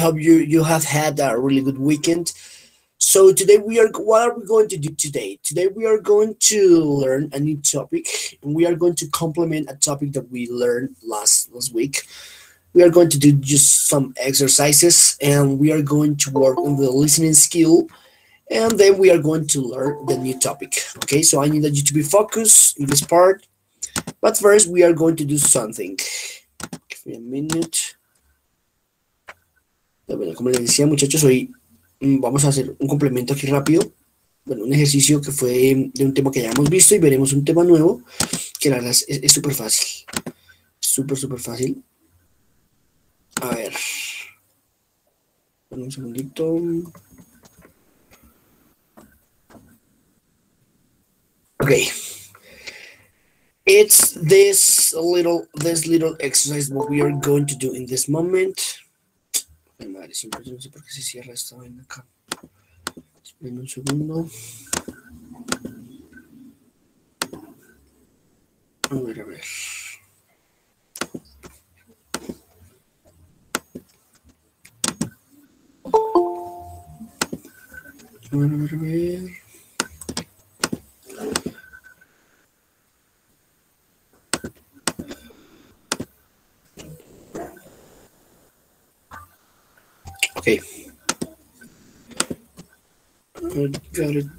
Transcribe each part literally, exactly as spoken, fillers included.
hope you you have had a really good weekend. So today we are, what are we going to do today? Today we are going to learn a new topic, and we are going to complement a topic that we learned last last week. We are going to do just some exercises, and we are going to work on the listening skill, and then we are going to learn the new topic. Okay, so I need you to be focused in this part, but first we are going to do something. Give me a minute. Bueno, como les decía, muchachos, hoy mm, vamos a hacer un complemento aquí rápido. Bueno, un ejercicio que fue de un tema que ya hemos visto, y veremos un tema nuevo que la verdad es súper fácil. Súper, súper fácil. A ver. Un segundito. Okay. It's this little this little exercise what we are going to do in this moment. Ay, madre, siempre no sé por qué se cierra esta vaina acá. Esperen un segundo. A ver, a ver. A ver, a ver, a ver. Okay. I got it.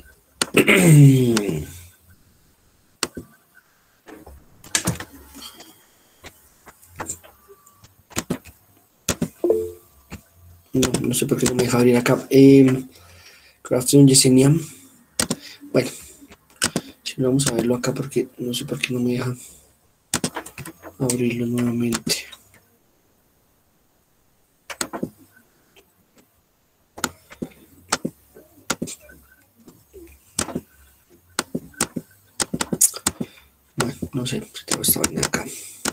No, no sé por qué no me deja abrir acá. Eh, Craftsman Yesenia. Bueno, si no, vamos a verlo acá porque no sé por qué no me deja abrirlo nuevamente. Bueno, no sé si tengo esta vaina acá.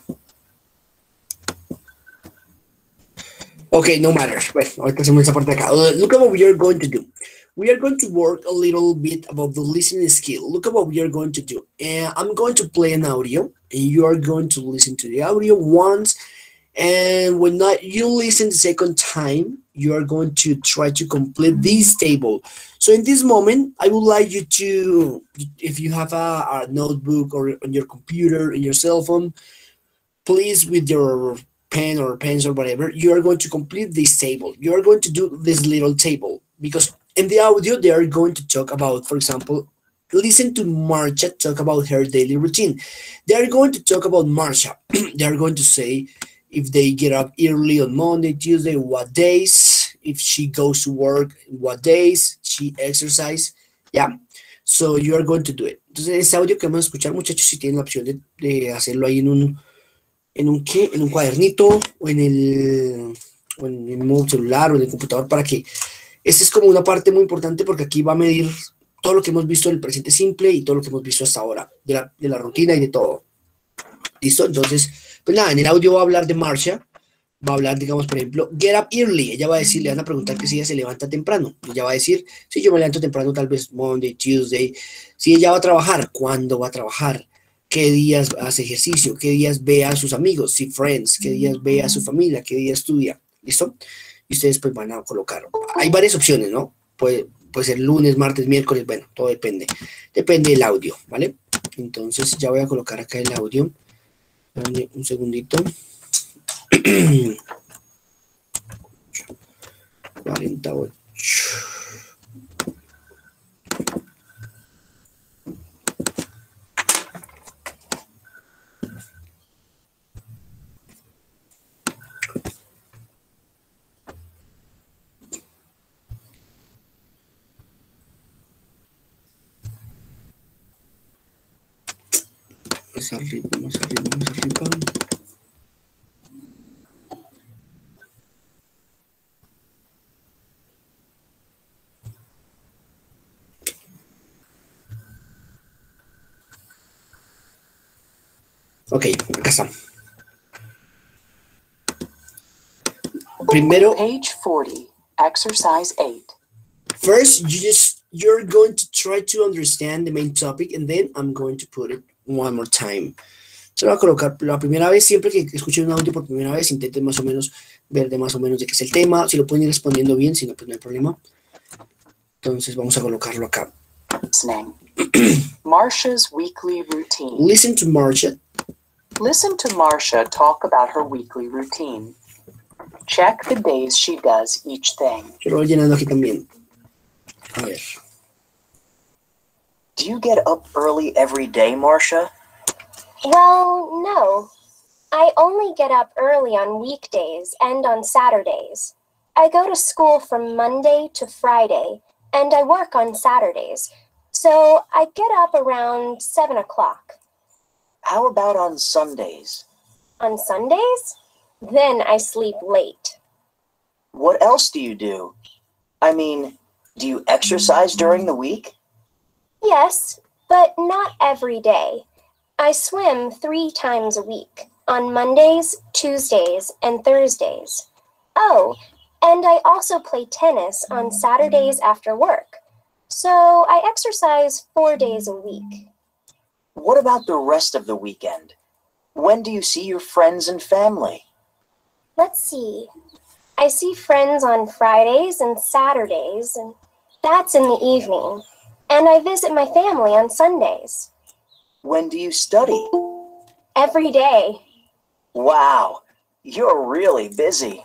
Okay, no matter. Bueno, ahorita hacemos esa parte de acá. Look at what we are going to do. We are going to work a little bit about the listening skill. Look at what we are going to do. And I'm going to play an audio, and you are going to listen to the audio once. And when not, you listen the second time, you are going to try to complete this table. So in this moment, I would like you to, if you have a, a notebook or on your computer, in your cell phone, please, with your pen or pens or whatever, you are going to complete this table. You are going to do this little table, because in the audio, they are going to talk about, for example, listen to Marcia talk about her daily routine. They are going to talk about Marcia. They are going to say if they get up early on Monday, Tuesday, what days, if she goes to work, what days, she exercise. Yeah. So you are going to do it. Entonces, este audio que vamos a escuchar, muchachos, si tienen la opción de, de hacerlo ahí en un, en un qué, en un cuadernito, o en el, o en el mismo celular, o en el computador, para que esta es como una parte muy importante, porque aquí va a medir todo lo que hemos visto en el presente simple y todo lo que hemos visto hasta ahora, de la, de la rutina y de todo. ¿Listo? Entonces, pues nada, en el audio va a hablar de Marcia, va a hablar, digamos, por ejemplo, get up early. Ella va a decir, le van a preguntar que si ella se levanta temprano. Ella va a decir, si yo me levanto temprano, tal vez Monday, Tuesday. Si ella va a trabajar, ¿cuándo va a trabajar? ¿Qué días hace ejercicio? ¿Qué días ve a sus amigos? Si friends, ¿qué días ve a su familia? ¿Qué días estudia? ¿Listo? Y ustedes pues van a colocar. Hay varias opciones, ¿no? Puede, puede ser lunes, martes, miércoles, bueno, todo depende. Depende del audio, ¿vale? Entonces ya voy a colocar acá el audio. Dame un segundito. cuarenta y ocho. Más arriba, más arriba, más arriba. Ok, acá está. Primero, page forty, exercise eight. First, you just you're going to try to understand the main topic, and then I'm going to put it one more time. Se lo voy a colocar la primera vez. Siempre que escuchen un audio por primera vez, intenten más o menos ver de más o menos de qué es el tema. Si lo pueden ir respondiendo bien, si no, pues no hay problema. Entonces vamos a colocarlo acá. Listening. Marsha's weekly routine. Listen to Marsha. Listen to Marsha talk about her weekly routine. Check the days she does each thing. Yo lo voy llenando aquí también. A ver. Do you get up early every day, Marsha? Well, no. I only get up early on weekdays and on Saturdays. I go to school from Monday to Friday, and I work on Saturdays. So I get up around seven o'clock. How about on Sundays? On Sundays? Then I sleep late. What else do you do? I mean, do you exercise during the week? Yes, but not every day. I swim three times a week, on Mondays, Tuesdays, and Thursdays. Oh, and I also play tennis on Saturdays after work. So I exercise four days a week. What about the rest of the weekend? When do you see your friends and family? Let's see. I see friends on Fridays and Saturdays, and that's in the evening. And I visit my family on Sundays. When do you study? Every day. Wow, you're really busy.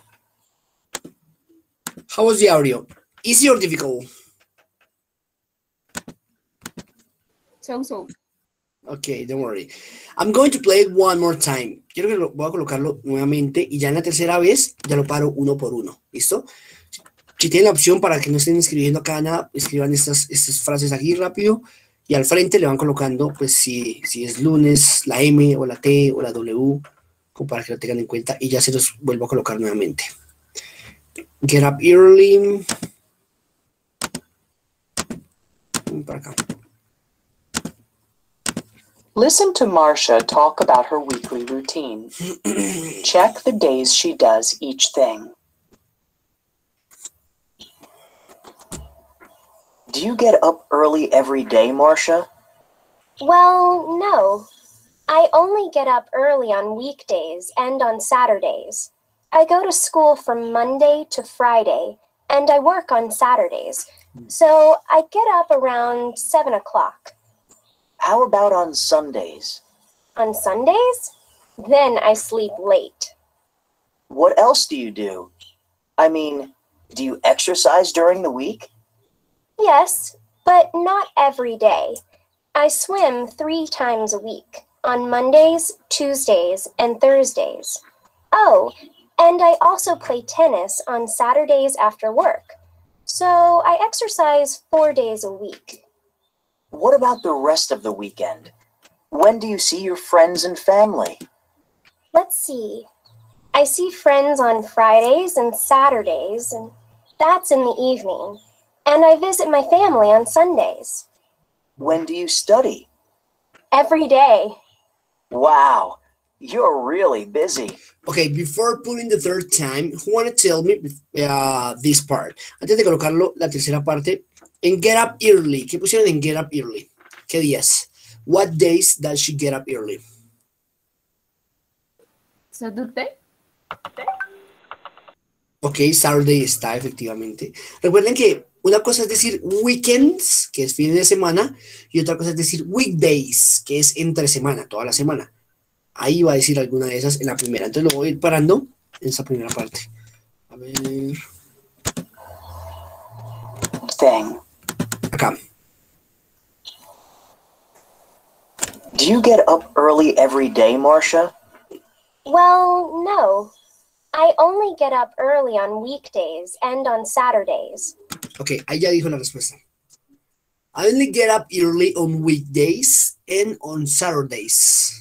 How was the audio? Easy or difficult? So-so. Okay, don't worry. I'm going to play it one more time. Quiero que lo, voy a colocarlo nuevamente y ya en la tercera vez ya lo paro uno por uno. ¿Listo? Si tienen la opción para que no estén escribiendo acá nada, escriban estas, estas frases aquí rápido y al frente le van colocando, pues si, si es lunes, la M o la T o la W, como para que lo tengan en cuenta y ya se los vuelvo a colocar nuevamente. Get up early. Para acá. Listen to Marsha talk about her weekly routine. Check the days she does each thing. Do you get up early every day, Marsha? Well, no. I only get up early on weekdays and on Saturdays. I go to school from Monday to Friday, and I work on Saturdays. So I get up around seven o'clock. How about on Sundays? On Sundays? Then I sleep late. What else do you do? I mean, do you exercise during the week? Yes, but not every day. I swim three times a week, on Mondays, Tuesdays, and Thursdays. Oh, and I also play tennis on Saturdays after work. So I exercise four days a week. What about the rest of the weekend? When do you see your friends and family? Let's see. I see friends on Fridays and Saturdays, and that's in the evening. And I visit my family on Sundays. When do you study? Every day. Wow, you're really busy. Okay, before putting the third time, who want to tell me uh, this part? Antes de colocarlo, la tercera parte, en get up early. ¿Qué pusieron en get up early? ¿Qué días? What days does she get up early? Saturday. Ok, Saturday está efectivamente. Recuerden que una cosa es decir weekends, que es fin de semana, y otra cosa es decir weekdays, que es entre semana, toda la semana. Ahí va a decir alguna de esas en la primera. Entonces lo voy a ir parando en esa primera parte. A ver. Thing. Acá. Do you get up early every day, Marsha? Well, no. I only get up early on weekdays and on Saturdays. Ok, ahí ya dijo la respuesta. I only get up early on weekdays and on Saturdays.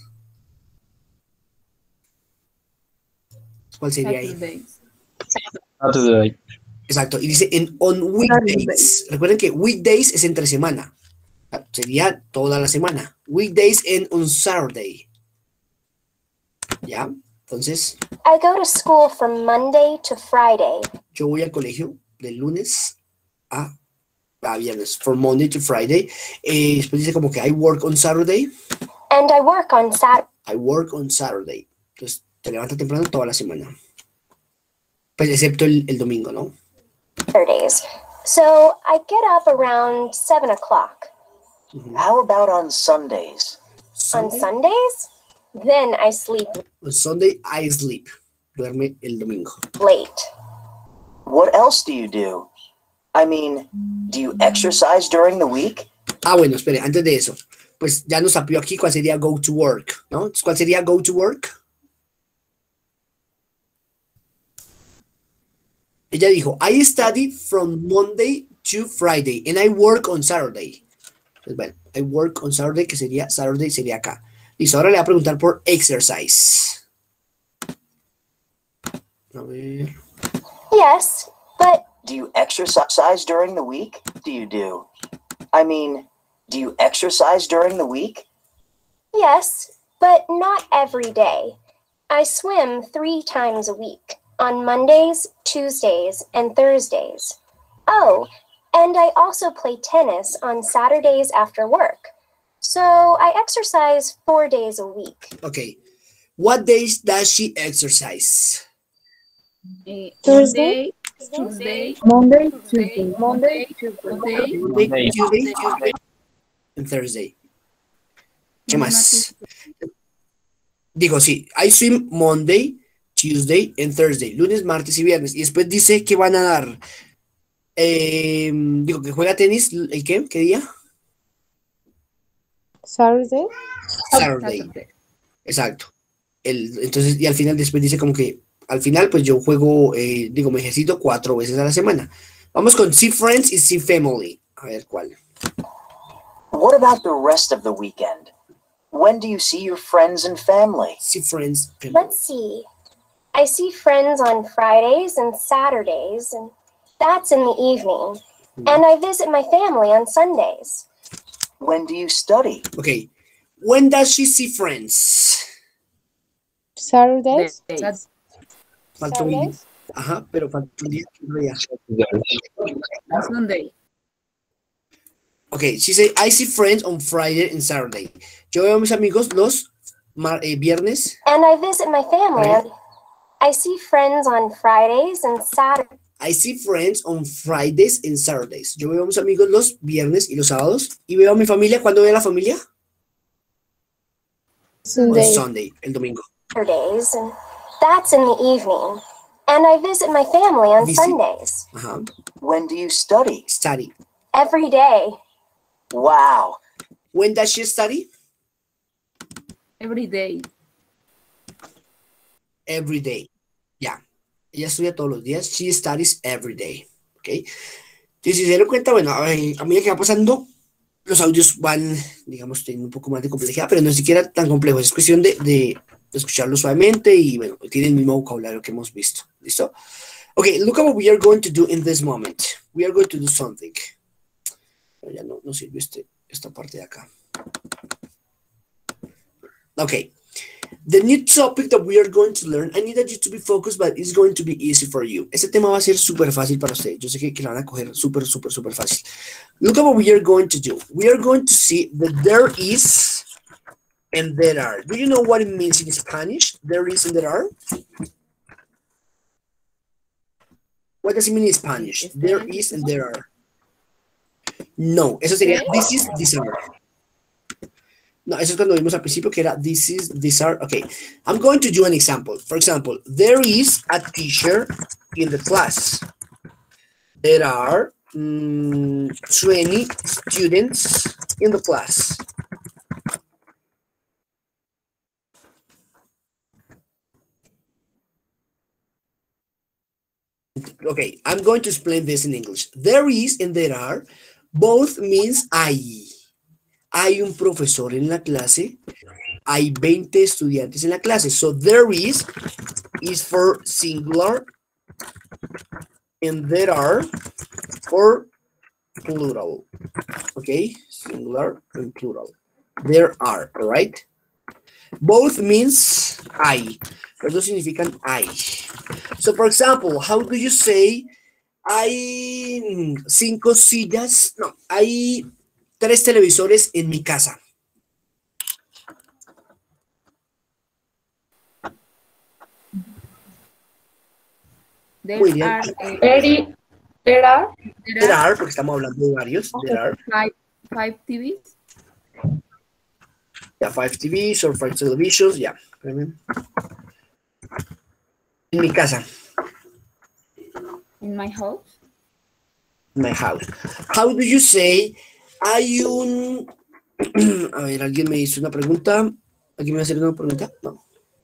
¿Cuál sería ahí? Saturdays. Saturday. Exacto, y dice en on weekdays. Recuerden que weekdays es entre semana. Sería toda la semana. Weekdays and on Saturday. ¿Ya? Entonces, I go to school from Monday to Friday. yo voy al colegio de lunes a, a viernes. From Monday to Friday. Eh, después dice como que I work on Saturday. And I work on Sat. I work on Saturday. Entonces, te levantas temprano toda la semana. Pues excepto el, el domingo, ¿no? Saturdays. So I get up around seven o'clock. How about on Sundays? On Sunday, Sundays, then I sleep on Sunday, I sleep. Duerme el domingo. late. What else do you do? I mean, do you exercise during the week? Ah, bueno, espere, antes de eso, pues ya nos sapió aquí cuál sería go to work, ¿no? Entonces, ¿cuál sería go to work? Ella dijo, I study from Monday to Friday and I work on Saturday. Pues bueno, I work on Saturday, que sería Saturday, sería acá. Listo, ahora le voy a preguntar por exercise. A ver. Yes, but Do you exercise during the week? Do you do? I mean, do you exercise during the week? yes, but not every day. I swim three times a week on Mondays, Tuesdays, and Thursdays. Oh, and I also play tennis on Saturdays after work. So I exercise four days a week. Okay. What days does she exercise? Eh, Thursday. Tuesday, Monday, Tuesday, Tuesday. Monday, Tuesday, Monday, Monday. Tuesday, Tuesday, and Thursday. ¿Qué más? Digo, sí, I swim Monday, Tuesday, and Thursday. Lunes, martes y viernes. Y después dice que van a dar. eh, digo, que juega tenis. ¿El qué? ¿Qué día? Saturday. Saturday. Saturday. Exacto. El, entonces, y al final después dice como que al final pues yo juego, eh, digo, me ejercito cuatro veces a la semana. Vamos con see friends y see family. A ver cuál. What about the rest of the weekend? When do you see your friends and family? See friends, family. Let's see. I see friends on Fridays and Saturdays, and that's in the evening. And I visit my family on Sundays. When do you study? Ok. When does she see friends? Saturdays. Days. Faltó un día. Saturdays. Ajá, pero faltó un día. otro día. Sunday. Ok, she say, I see friends on Friday and Saturday. Yo veo a mis amigos los mar- eh, viernes. And I visit my family. Right. I see friends on Fridays and Saturdays. I see friends on Fridays and Saturdays. Yo veo a mis amigos los viernes y los sábados. Y veo a mi familia. ¿Cuándo veo a la familia? On Sunday. Sunday, el domingo. Saturdays, and that's in the evening. And I visit my family on Visit. Sundays. Ajá. When do you study? Study. Every day. Wow. When does she study? Every day. Every day. Ya. Ella estudia todos los días. She studies every day. ¿Ok? Entonces, si se dan cuenta, bueno, a, a medida que va pasando, los audios van, digamos, teniendo un poco más de complejidad, pero no es siquiera tan complejo. Es cuestión de, de escucharlo suavemente y, bueno, tiene el mismo vocabulario que hemos visto. ¿Listo? Ok, look at what we are going to do in this moment. We are going to do something. Pero ya no, no sirve este, esta parte de acá. Okay. The new topic that we are going to learn, I need that you to be focused, but it's going to be easy for you. Este tema va a ser súper fácil para ustedes. Yo sé que, que la van a coger súper, súper, súper fácil. Look at what we are going to do. We are going to see that there is and there are. Do you know what it means in Spanish? There is and there are? What does it mean in Spanish? There is and there are. No, eso sería this is, these are. No, eso es cuando vimos al principio que era this is, these are. Okay, I'm going to do an example. For example, there is a teacher in the class. There are mm, twenty students in the class. Okay, I'm going to explain this in English. There is and there are both means hay. Hay un profesor en la clase. Hay veinte estudiantes en la clase. So there is is for singular and there are for plural. Okay, singular and plural. There are, all right? Both means hay. Los dos significan hay. So, for example, how do you say hay cinco sillas? No, hay tres televisores en mi casa. There Muy bien. are, eh, There, there are there There are are, porque estamos hablando de varios. There are five, five T Vs. yeah, five T Vs or five televisions. Yeah. En mi casa. In my house. My house. How do you say hay un... A ver, alguien me hizo una pregunta. ¿Alguien me va a hacer una pregunta? No.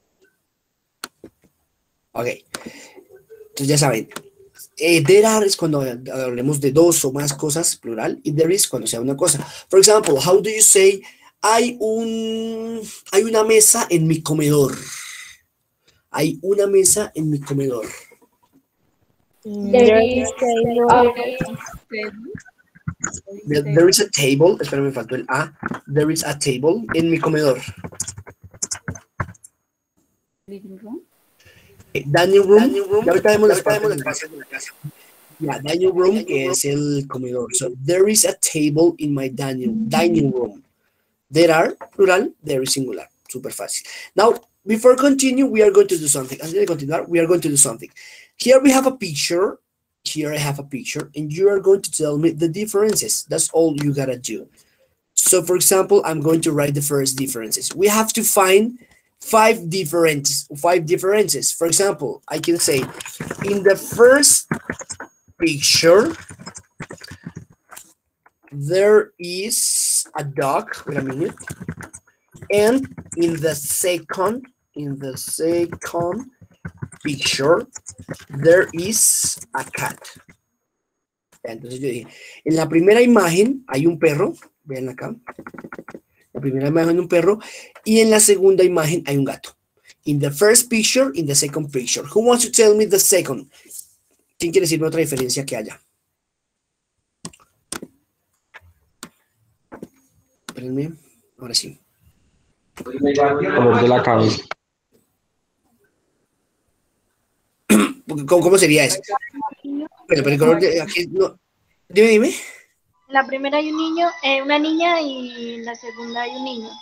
Ok. Entonces ya saben. Eh, there are es cuando hablemos de dos o más cosas, plural, y there is cuando sea una cosa. For example, how do you say hay un... Hay una mesa en mi comedor. Hay una mesa en mi comedor. there is a There, there is a table, espera, me faltó el A. There is a table en mi comedor. Living room. Eh, Dining room, dining room. Ya ahorita vemos las partes de la casa. Yeah, dining room, que es el comedor. So, there is a table in my dining, dining room. There are, plural, there is singular. Super fácil. Now, before continue, we are going to do something. Antes de continuar, we are going to do something. Here we have a picture. Here I have a picture, and you are going to tell me the differences. That's all you gotta do. So, for example, I'm going to write the first differences. We have to find five differences. Five differences. For example, I can say, in the first picture, there is a dog. Wait a minute. And in the second, in the second picture, there is a cat. Entonces yo dije, en la primera imagen hay un perro, vean acá, la primera imagen hay un perro, y en la segunda imagen hay un gato. In the first picture, in the second picture. Who wants to tell me the second? ¿Quién quiere decirme otra diferencia que haya? Espérenme, ahora sí. Color de la cabeza. ¿Cómo, cómo sería eso? Pero, pero el color de aquí, no. Dime, dime. En la primera hay un niño, eh, una niña y en la segunda hay un niño.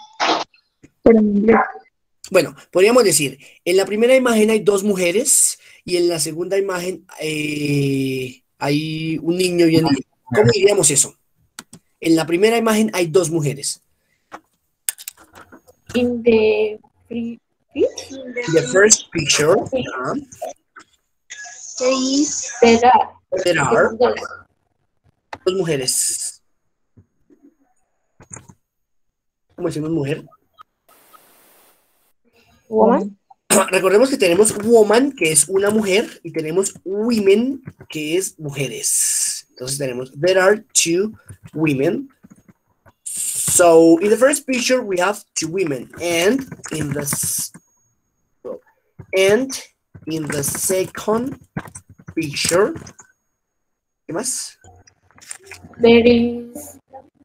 Bueno, podríamos decir, en la primera imagen hay dos mujeres y en la segunda imagen eh, hay un niño y una niña. ¿Cómo diríamos eso? En la primera imagen hay dos mujeres. in the free In the, In the first picture, uh, there is there are there are dos mujeres. ¿Cómo decimos mujer? woman. Recordemos que tenemos woman, que es una mujer, y tenemos women, que es mujeres. Entonces tenemos, there are two women. So in the first picture we have two women, and in the s- and in the second picture, ¿qué más? There is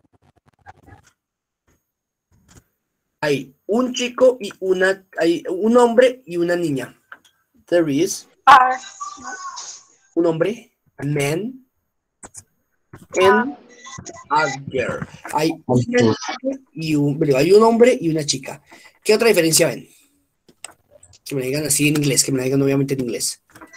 Hay un chico y una, hay un hombre y una niña. There is are un hombre, a man, and a girl. Hay una niña y un, digo, hay un hombre y una chica. ¿Qué otra diferencia ven? Que me la digan así en inglés, que me la digan obviamente en inglés.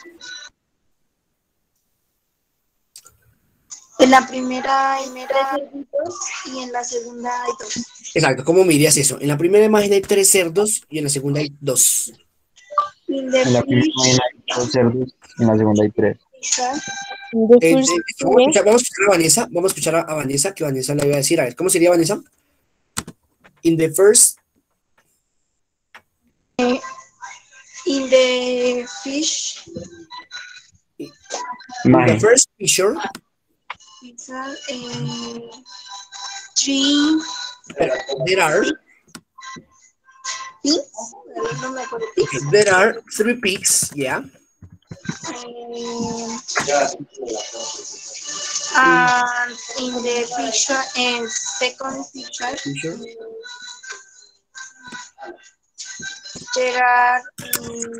en la primera hay tres cerditos y en la segunda hay dos. Exacto, ¿cómo me dirías eso? En la primera imagen hay tres cerdos y en la segunda hay dos. In the En la primera fish, hay dos cerdos, en la segunda hay tres. Eh, eh, vamos, a escuchar, vamos a escuchar a Vanessa, vamos a escuchar a, a Vanessa, que Vanessa le iba a decir, a ver, ¿cómo sería Vanessa? In the first, in the fish, in the Mae, first picture, it's a, eh, three there are, pigs. No me acuerdo. Pigs. there are three pigs, yeah. Um, and in the picture, and second picture, Picture. there are um,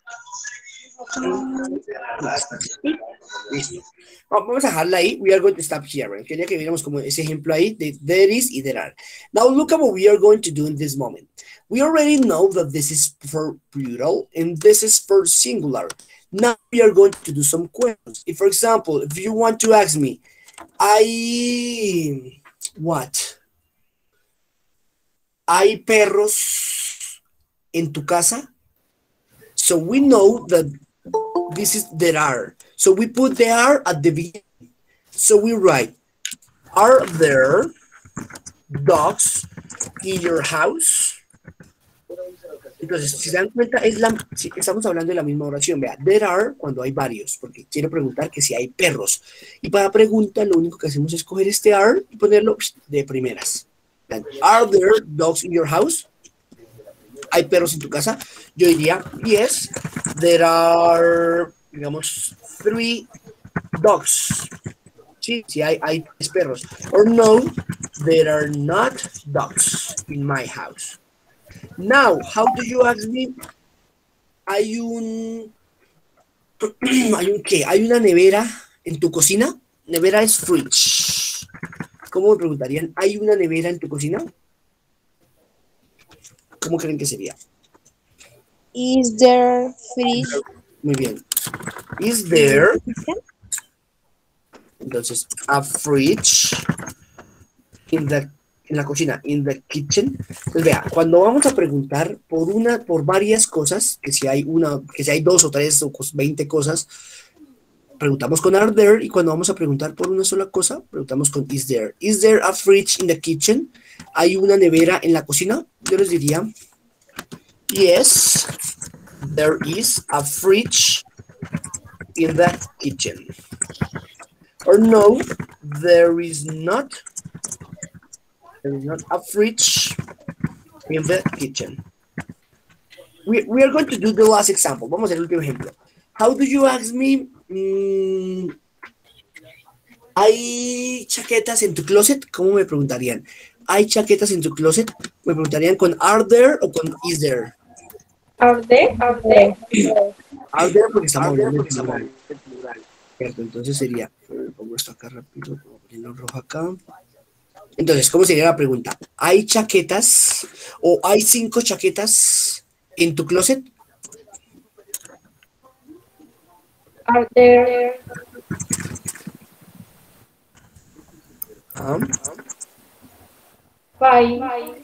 two Listo. Vamos a dejarla ahí. We are going to stop here. Right? Quería que viéramos como ese ejemplo ahí de there is y there are. Now look at what we are going to do in this moment. We already know that this is for plural and this is for singular. Now we are going to do some questions. If, for example, if you want to ask me, I, what? ¿Hay perros en tu casa? So we know that this is there are. So we put there are at the beginning. So we write, are there dogs in your house? Entonces, si se dan cuenta, es la, si estamos hablando de la misma oración. Vea, there are cuando hay varios, porque quiero preguntar que si hay perros. Y para pregunta, lo único que hacemos es coger este are y ponerlo de primeras. Are there dogs in your house? ¿Hay perros en tu casa? Yo diría, yes, there are, digamos, three dogs. Sí, sí hay, hay tres perros. Or no, there are not dogs in my house. Now, how do you ask me? Hay un... ¿Hay un qué? ¿Hay una nevera en tu cocina? Nevera es fridge. ¿Cómo me preguntarían? ¿Hay una nevera en tu cocina? ¿Cómo creen que sería? Is there fridge? Muy bien. Is there... Entonces, a fridge in the, en la cocina, in the kitchen. Pues vea, cuando vamos a preguntar por una, por varias cosas, que si hay una, que si hay dos o tres o veinte cosas, preguntamos con are there, y cuando vamos a preguntar por una sola cosa, preguntamos con is there. Is there a fridge in the kitchen? ¿Hay una nevera en la cocina? Yo les diría, yes, there is a fridge in the kitchen. Or no, there is not, there is not a fridge in the kitchen. We, we are going to do the last example. Vamos a hacer el último ejemplo. How do you ask me? Mm, ¿hay chaquetas en tu closet? ¿Cómo me preguntarían? ¿Hay chaquetas en tu closet? ¿Me preguntarían con are there o con is there? Are there? Are there? Are there porque estamos hablando de plural. Cierto, entonces sería, pongo esto acá rápido, pongo ponerlo rojo acá. Entonces, ¿cómo sería la pregunta? ¿Hay chaquetas o hay cinco chaquetas en tu closet? Are there? Ah, Five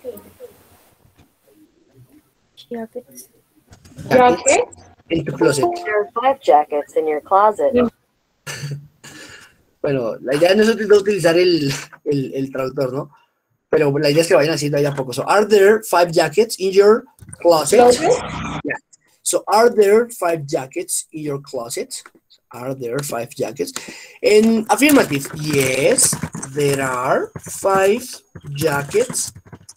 jackets. Jackets? en tu closet. There are five jackets in your closet. Bueno, la idea no es no utilizar el, el, el traductor, ¿no? Pero la idea es que vayan haciendo ahí a poco. So, are there five jackets in your closet? Closet? Yeah. So, are there five jackets in your closet? Are there five jackets? In affirmative, yes, there are five jackets.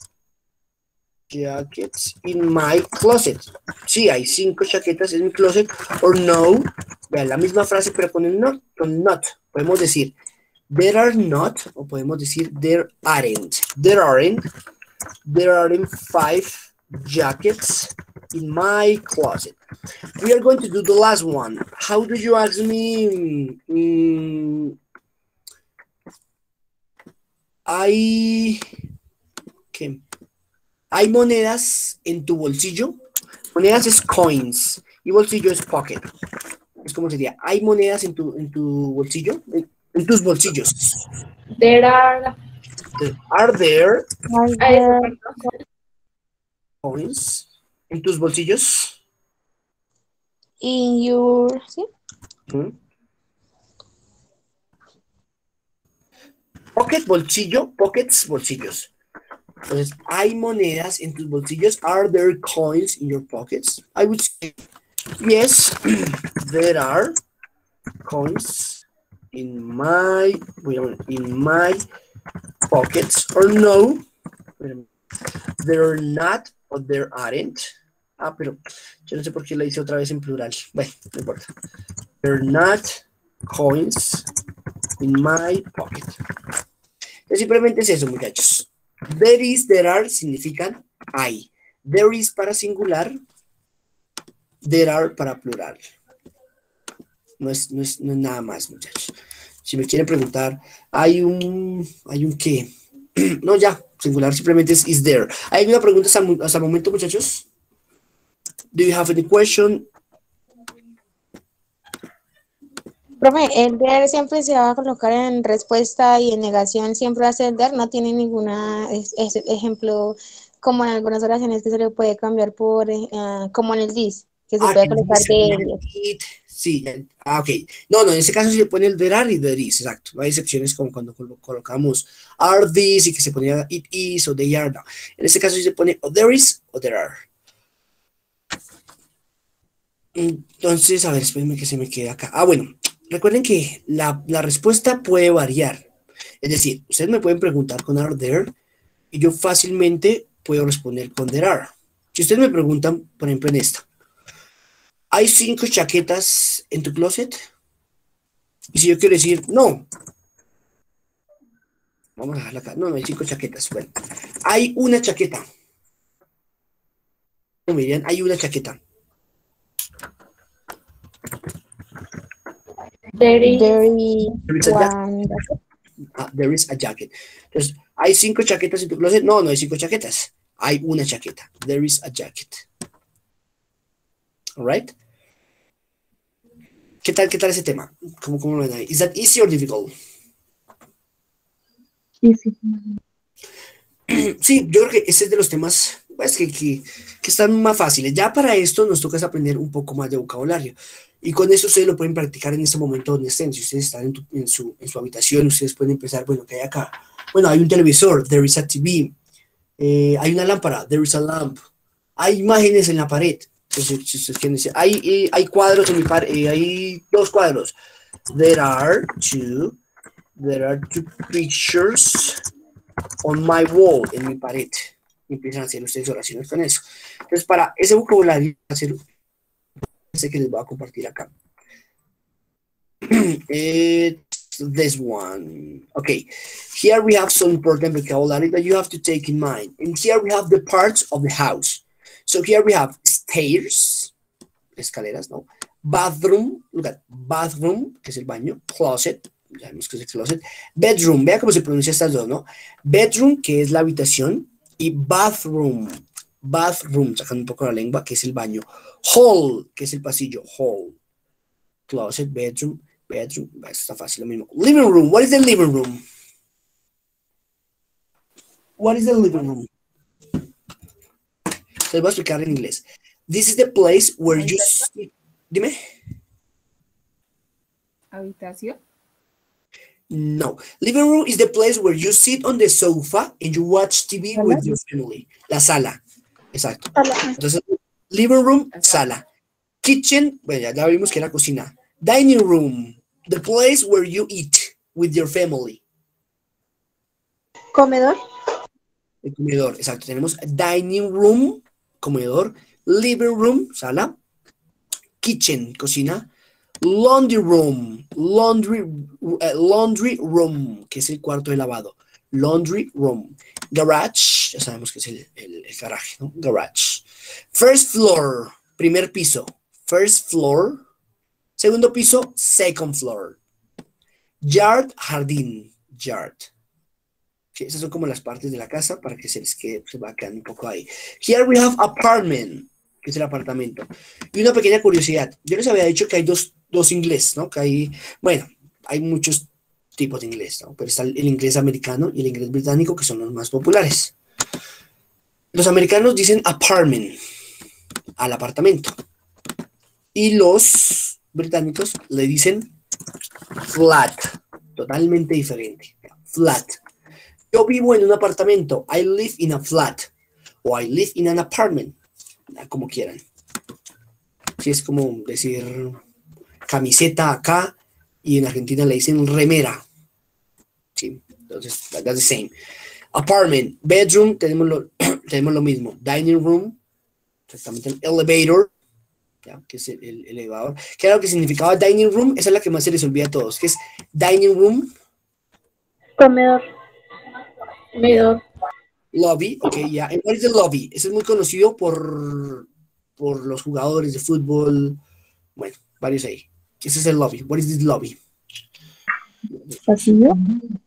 Jackets in my closet. Sí, hay cinco chaquetas en mi closet. Or no, vean la misma frase pero con el not, con not. Podemos decir there are not o podemos decir there aren't. There aren't. There aren't five jackets in my closet. We are going to do the last one. How do you ask me? Mm, I ¿qué? ¿Hay monedas en tu bolsillo? Monedas es coins y bolsillo es pocket. Es como sería, ¿hay monedas en tu, en tu bolsillo? En, en tus bolsillos. There are. Are there Are coins en tus bolsillos? in your. ¿Sí? ¿Mm? Pocket, bolsillo, pockets, bolsillos. Entonces, ¿hay monedas en tus bolsillos? Are there coins in your pockets? I would say, yes, there are coins in my, in my pockets. Or no, there are not, or there aren't. Ah, pero yo no sé por qué la hice otra vez en plural. Bueno, no importa. There are not coins in my pocket. Entonces, simplemente es eso, muchachos. There is, there are significan hay. There is para singular, there are para plural. No es, no es, no es nada más, muchachos. Si me quieren preguntar, hay un, hay un qué. No, ya, singular simplemente es is there. ¿Hay alguna pregunta hasta, hasta el momento, muchachos? Do you have any question? Profe, el there siempre se va a colocar en respuesta y en negación siempre va a ser there, no tiene ninguna es- es- ejemplo como en algunas oraciones que se le puede cambiar por, eh, ah, como en el this, que se Ah, puede que colocar dice, de el it, sí, ya- ah, ok. No, no, en este caso sí se pone el there are y there is, exacto. No hay excepciones como cuando colo- colocamos are these y que se ponía it is o they are, no. En este caso sí se pone o there is o there are. Entonces, a ver, espérenme que se me quede acá. Ah, bueno, recuerden que la, la respuesta puede variar. Es decir, ustedes me pueden preguntar con are there y yo fácilmente puedo responder con there are. Si ustedes me preguntan, por ejemplo, en esta, ¿hay cinco chaquetas en tu closet? Y si yo quiero decir, no, vamos a dejarla acá. No, no hay cinco chaquetas. Bueno, hay una chaqueta. Me dirían, hay una chaqueta. there is There is a jacket. one. Ah, there is a jacket. Entonces, ¿hay cinco chaquetas en tu closet? No, no hay cinco chaquetas. Hay una chaqueta. There is a jacket. All right? ¿Qué tal, qué tal ese tema? ¿Cómo, cómo lo ven ahí? Is that easy or difficult? Sí, yo creo que ese es de los temas pues, que, que, que están más fáciles. Ya para esto nos toca aprender un poco más de vocabulario. Y con eso ustedes lo pueden practicar en este momento donde estén. Si ustedes están en, tu, en, su, en su habitación, ustedes pueden empezar, bueno, ¿qué hay acá? Bueno, hay un televisor, there is a T V. Eh, hay una lámpara, there is a lamp. Hay imágenes en la pared. Entonces, si ustedes quieren decir, hay, eh, hay cuadros en mi pared, eh, hay dos cuadros. There are two, there are two pictures on my wall, en mi pared. Y empiezan a hacer ustedes oraciones con eso. Entonces, para ese vocabulario, hacer ese que les voy a compartir acá. It's this one. Okay, here we have some important vocabulary that you have to take in mind. And here we have the parts of the house. So here we have stairs, escaleras, ¿no? Bathroom, look at bathroom, que es el baño. Closet, ya sabemos que es el closet. Bedroom, vea cómo se pronuncia estas dos, ¿no? Bedroom, que es la habitación, y bathroom, bathroom, sacando un poco la lengua, que es el baño. Hall, que es el pasillo, hall. Closet, bedroom, bedroom, está fácil, lo mismo. Living room, what is the living room? What is the living room? Se los voy a explicar en inglés. This is the place where you sit. Dime. Habitación. No. Living room is the place where you sit on the sofa and you watch T V with your family. La sala. Exacto. Entonces, living room, sala. Kitchen, bueno, ya, ya vimos que era cocina. Dining room, the place where you eat with your family. Comedor. El comedor, exacto. Tenemos dining room, comedor. Living room, sala. Kitchen, cocina. Laundry room, laundry, uh, laundry room, que es el cuarto de lavado. Laundry room. Garage, ya sabemos que es el, el, el garaje, ¿no? Garage. First floor, primer piso. First floor. Segundo piso, second floor. Yard, jardín. Yard. Sí, esas son como las partes de la casa para que se les quede, se va quedando un poco ahí. Here we have apartment, que es el apartamento. Y una pequeña curiosidad. Yo les había dicho que hay dos, dos inglés, ¿no? Que hay, bueno, hay muchos tipos de inglés, ¿no? Pero está el inglés americano y el inglés británico, que son los más populares. Los americanos dicen apartment al apartamento. Y los británicos le dicen flat, totalmente diferente. Flat. Yo vivo en un apartamento. I live in a flat. O I live in an apartment. Como quieran. Si es como decir camiseta acá y en Argentina le dicen remera. Sí, entonces, that's the same. Apartment, bedroom, tenemos lo, tenemos lo mismo. Dining room, exactamente el elevator, ¿ya? Que es el, el elevador. ¿Qué era lo que significaba dining room? Esa es la que más se les olvida a todos. ¿Qué es dining room? Comedor. Comedor. Lobby, ok, ya. Yeah. ¿Cuál es el lobby? Ese es muy conocido por, por los jugadores de fútbol. Bueno, varios ahí. Ese es el lobby. What is this lobby? Pasillo.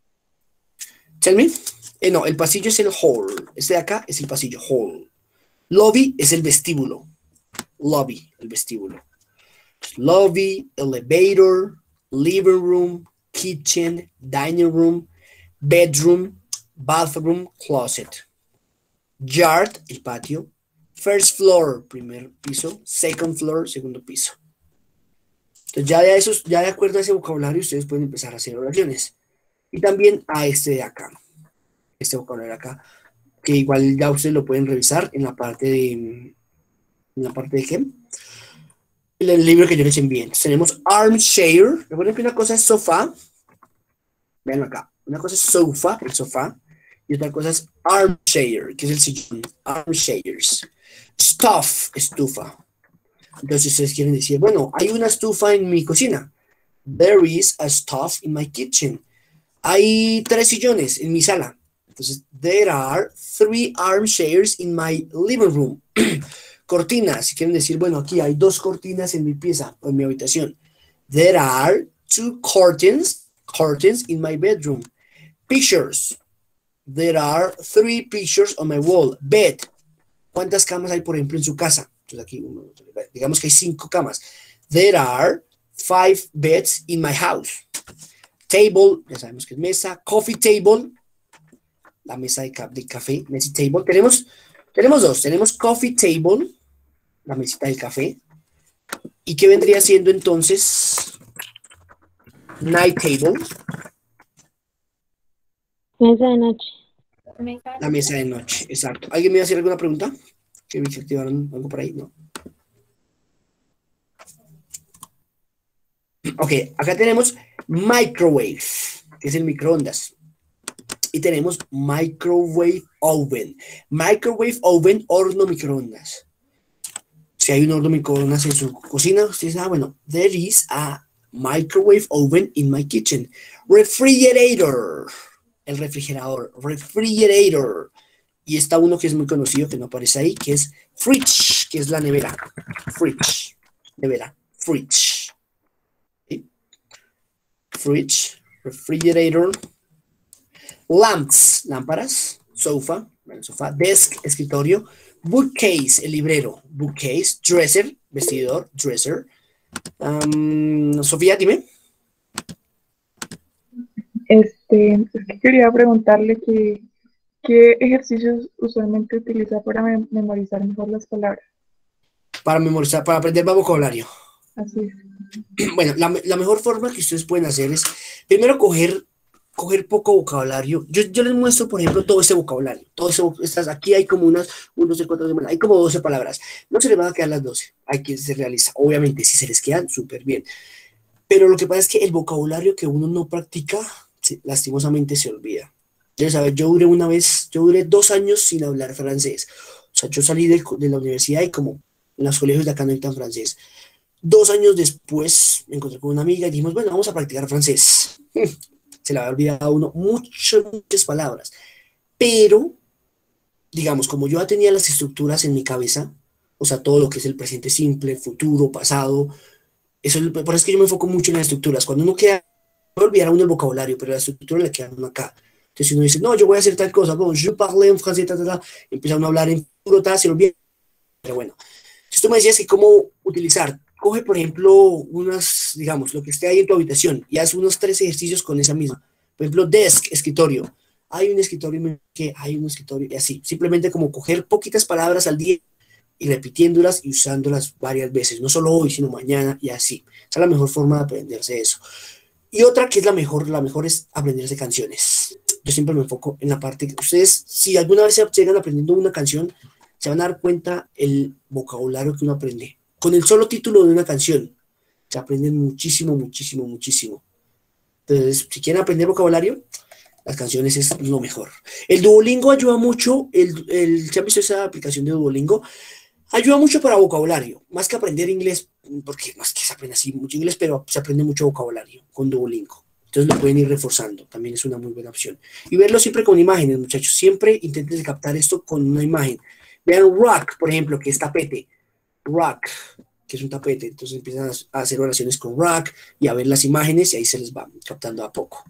Tell me. Eh, no, el pasillo es el hall. Este de acá es el pasillo, hall. Lobby es el vestíbulo. Lobby, el vestíbulo. Lobby, elevator, living room, kitchen, dining room, bedroom, bathroom, closet. Yard, el patio. First floor, primer piso. Second floor, segundo piso. Entonces ya de, esos, ya de acuerdo a ese vocabulario ustedes pueden empezar a hacer oraciones. Y también a este de acá. Este vocabulario de acá. Que igual ya ustedes lo pueden revisar en la parte de... ¿En la parte de qué? En el libro que yo les envié. Entonces tenemos armchair. Recuerden que una cosa es sofá. Vean acá. Una cosa es sofá, el sofá. Y otra cosa es armchair, que es el sillón. Armchairs. Stuff, estufa. Entonces ustedes quieren decir, bueno, hay una estufa en mi cocina. There is a stuff in my kitchen. Hay tres sillones en mi sala. Entonces, there are three armchairs in my living room. Cortinas, si quieren decir, bueno, aquí hay dos cortinas en mi pieza o en mi habitación. There are two curtains, curtains in my bedroom. Pictures. There are three pictures on my wall. Bed. ¿Cuántas camas hay, por ejemplo, en su casa? Entonces aquí, digamos que hay cinco camas. There are five beds in my house. Table, ya sabemos que es mesa. Coffee table, la mesa de, de café, messy table. Tenemos, tenemos dos. Tenemos coffee table, la mesita del café. ¿Y qué vendría siendo entonces? Night table. Mesa de noche. La mesa de noche, exacto. ¿Alguien me va a hacer alguna pregunta? ¿Que me activaron algo por ahí? No. Ok, acá tenemos microwave, que es el microondas. Y tenemos microwave oven. Microwave oven, horno microondas. Si hay un horno microondas en su cocina, usted dice, ah, bueno, there is a microwave oven in my kitchen. Refrigerator. El refrigerador, refrigerator. Y está uno que es muy conocido, que no aparece ahí, que es fridge, que es la nevera. Fridge, nevera, fridge. ¿Sí? Fridge, refrigerator. Lamps, lámparas. Sofa, bueno, sofá. Desk, escritorio. Bookcase, el librero. Bookcase. Dresser, vestidor, dresser. Um, Sofía, dime. Este, es que quería preguntarle que, qué ejercicios usualmente utiliza para mem- memorizar mejor las palabras. Para memorizar, para aprender más vocabulario. Así es. Bueno, la, la mejor forma que ustedes pueden hacer es, primero, coger, coger poco vocabulario. Yo, yo les muestro, por ejemplo, todo este vocabulario. Todo ese, estas, aquí hay como unas, unos, cuatro, hay como doce palabras. No se les van a quedar las doce. Hay que se realiza. Obviamente, si se les quedan, súper bien. Pero lo que pasa es que el vocabulario que uno no practica, sí, lastimosamente se olvida. Ya sabes, yo duré una vez, yo duré dos años sin hablar francés. O sea, yo salí de, de la universidad y como en los colegios de acá no necesitan francés. Dos años después me encontré con una amiga y dijimos, bueno, vamos a practicar francés. Se le había olvidado a uno muchas, muchas palabras. Pero, digamos, como yo ya tenía las estructuras en mi cabeza, o sea, todo lo que es el presente simple, futuro, pasado, eso, por eso es que yo me enfoco mucho en las estructuras. Cuando uno queda, puede olvidar a uno el vocabulario, pero la estructura le queda a uno acá. Entonces, si uno dice, no, yo voy a hacer tal cosa, bon, je parle en francés, ta, ta, ta, empieza uno a hablar en futuro, ta, se lo olvida. Pero bueno, si tú me decías que cómo utilizar, coge, por ejemplo, unas, digamos, lo que esté ahí en tu habitación y haz unos tres ejercicios con esa misma. Por ejemplo, desk, escritorio. Hay un escritorio, que hay un escritorio, y así. Simplemente como coger poquitas palabras al día y repitiéndolas y usándolas varias veces. No solo hoy, sino mañana y así. Esa es la mejor forma de aprenderse eso. Y otra que es la mejor, la mejor es aprenderse canciones. Yo siempre me enfoco en la parte que ustedes, si alguna vez se llegan aprendiendo una canción, se van a dar cuenta el vocabulario que uno aprende. Con el solo título de una canción, se aprende muchísimo, muchísimo, muchísimo. Entonces, si quieren aprender vocabulario, las canciones es lo mejor. El Duolingo ayuda mucho, el, el, ¿se han visto esa aplicación de Duolingo? Ayuda mucho para vocabulario, más que aprender inglés, porque más que se aprende así mucho inglés, pero se aprende mucho vocabulario con Duolingo. Entonces lo pueden ir reforzando, también es una muy buena opción. Y verlo siempre con imágenes, muchachos, siempre intenten captar esto con una imagen. Vean rock, por ejemplo, que es tapete. Rock, que es un tapete. Entonces empiezan a hacer oraciones con rock y a ver las imágenes y ahí se les va captando a poco.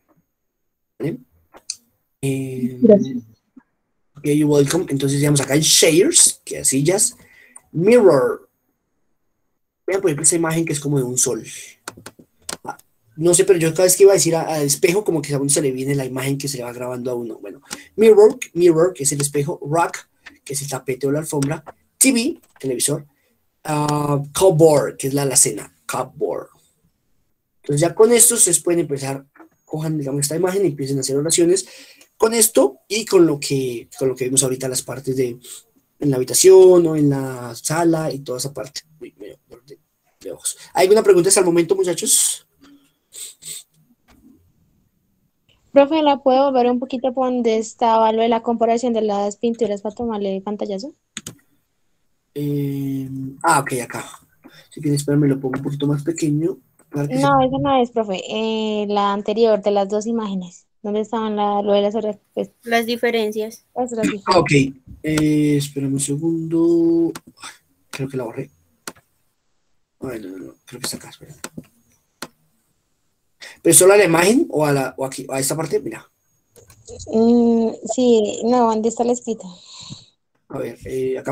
¿Vale? Eh, Gracias. Ok, you're welcome. Entonces digamos acá en shares, que es sillas. Mirror. Vean por ejemplo esa imagen que es como de un sol. Ah, no sé, pero yo cada vez que iba a decir al espejo, como que a uno se le viene la imagen que se le va grabando a uno. Bueno, mirror, mirror, que es el espejo, rack, que es el tapete o la alfombra, T V, televisor, uh, cupboard, que es la alacena, cupboard. Entonces ya con esto ustedes pueden empezar, cojan, digamos, esta imagen y empiecen a hacer oraciones con esto y con lo que, con lo que vimos ahorita, las partes de en la habitación o en la sala y toda esa parte. Uy, me dio dolor de, de ojos. ¿Hay alguna pregunta hasta el momento, muchachos? Profe, ¿la puedo volver un poquito por donde estaba lo de la comparación de las pinturas para tomarle pantallazo? Eh, ah, ok, acá. Si quieren, espérame, lo pongo un poquito más pequeño. Para que No, se... esa no es, profe. Eh, la anterior de las dos imágenes. ¿Dónde estaban la, lo de las horas? Pues, Las diferencias. las horas Ah, ok. diferentes. Eh, espérame un segundo. Creo que la borré. Ay, no, no, no. Creo que está acá, espérame. ¿Pero solo a la imagen o a, la, o aquí, a esta parte? Mira. Mm, sí, no, ¿dónde está la escrita? A ver, eh, acá.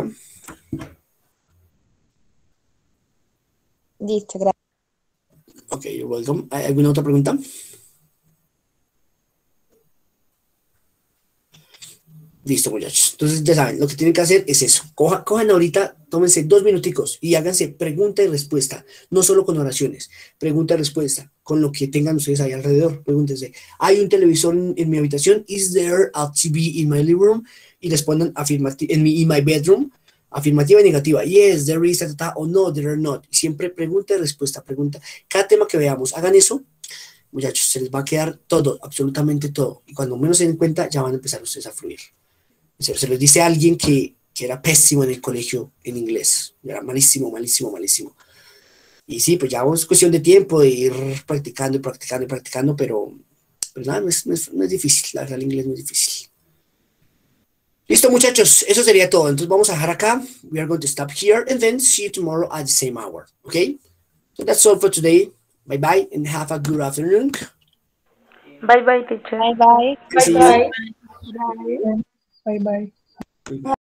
Listo, gracias. Ok, you're welcome. ¿Hay alguna otra pregunta? Listo, muchachos. Entonces, ya saben, lo que tienen que hacer es eso. Coja, cojan ahorita, tómense dos minuticos y háganse pregunta y respuesta. No solo con oraciones, pregunta y respuesta, con lo que tengan ustedes ahí alrededor. Pregúntense, ¿hay un televisor en, en mi habitación? ¿Is there a T V in my living room? Y respondan afirmativa, en mi in my bedroom, afirmativa y negativa. Yes, there is, ta, ta, ta, o no, there are not. Siempre pregunta y respuesta, pregunta. Cada tema que veamos, hagan eso. Muchachos, se les va a quedar todo, absolutamente todo. Y cuando menos se den cuenta, ya van a empezar ustedes a fluir. Se, se los dice a alguien que, que era pésimo en el colegio en inglés. Era malísimo, malísimo, malísimo. Y sí, pues ya es cuestión de tiempo de ir practicando y practicando y practicando, pero pues nada, no es, no es, no es difícil. La verdad, el inglés no es difícil. Listo, muchachos, eso sería todo. Entonces vamos a dejar acá. We are going to stop here and then see you tomorrow at the same hour. Okay? So that's all for today. Bye bye and have a good afternoon. Bye bye, teacher. Bye, bye. See you. Bye. Bye bye.